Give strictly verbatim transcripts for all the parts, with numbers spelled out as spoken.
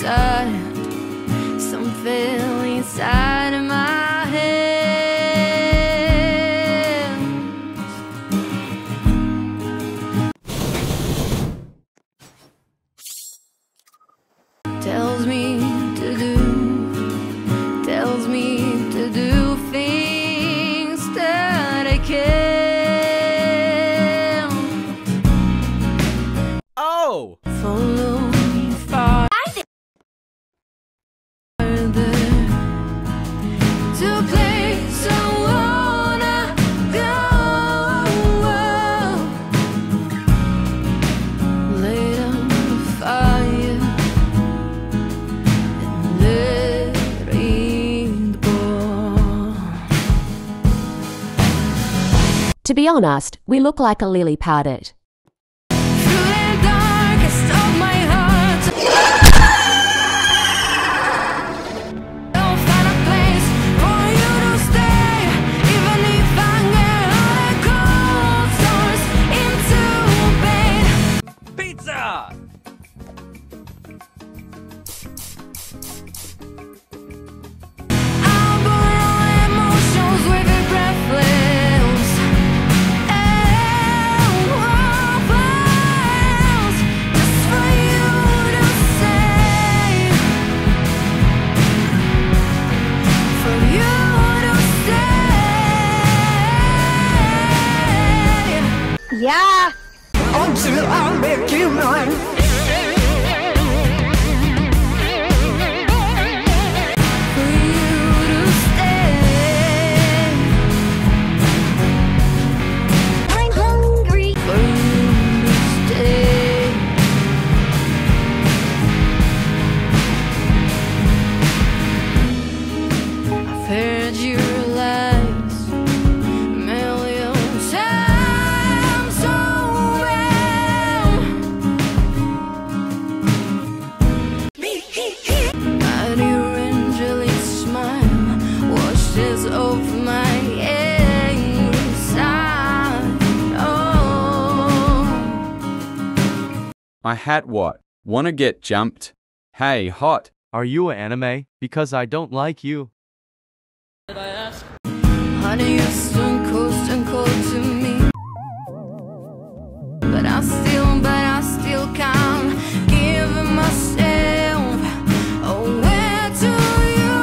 inside, some feeling inside of my hands tells me to do, tells me to do things that I can't. Oh! Follow me farther to a place I wanna go. Light on the fire and let it burn. To be honest, we look like a lily padded. Yeah, until I make you mine. For you to stay, I'm hungry. for you to stay. I've heard your lies a million times so well. But your angelic smile washes over my angry side. Oh, My hat what? Wanna get jumped? Hey, hot. Are you an anime? Because I don't like you. honey, you're stone cold, stone cold to me. But I still, but I still can't give myself away to you.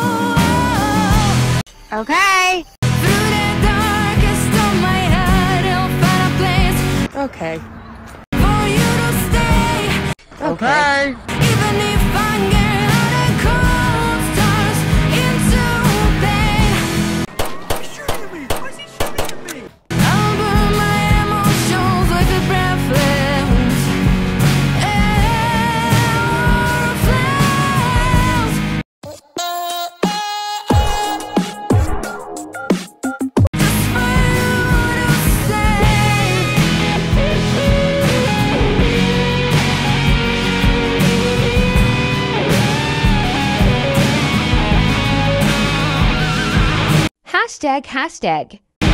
Okay. Through the darkest of my heart, I'll find a place Okay. for you to stay. Okay. Even if I get out of cold stars into pain, I'll burn my emotions like a breath flames. Air flames. Just for you to stay. Hashtag, hashtag.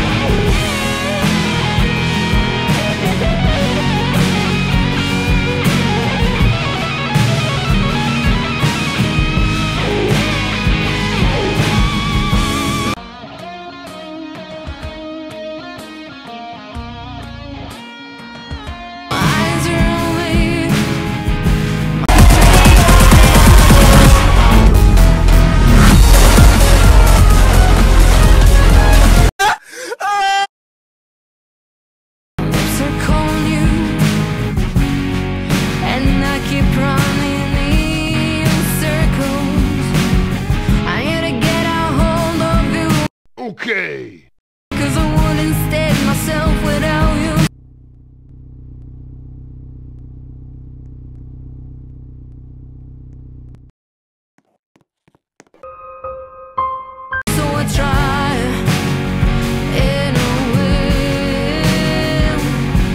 Eyes are on me. Lips are calling you, and I keep running in circles. I gotta get a hold of you, Okay. 'cause I wouldn't stand myself without you. So I try in a will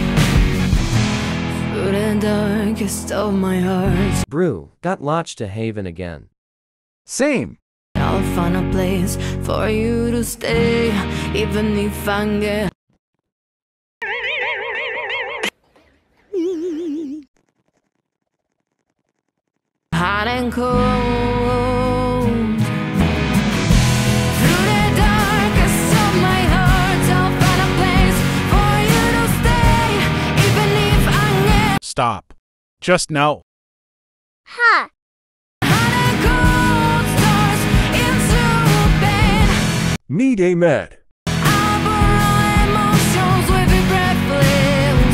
through the darkest of my heart. Brew, got launched to Haven again. Same. I'll find a place for you to stay, even if I get hot and cold. Through the darkest of my heart, I'll find a place for you to stay, even if I get Stop. Just no. hot and cold stars into pain. Need a med. I'll burn all emotions with your breathless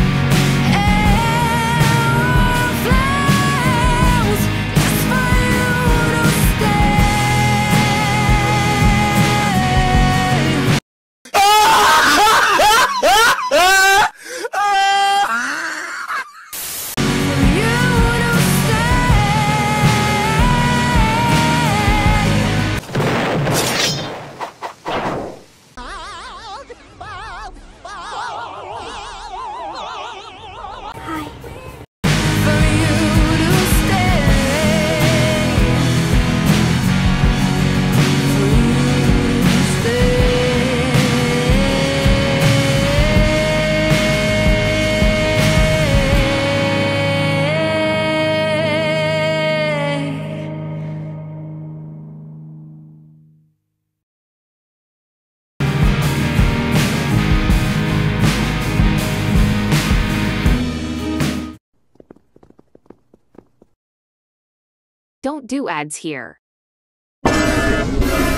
air flames, just for you to stay. For you to stay. For you to stay. For you to stay. Don't do ads here.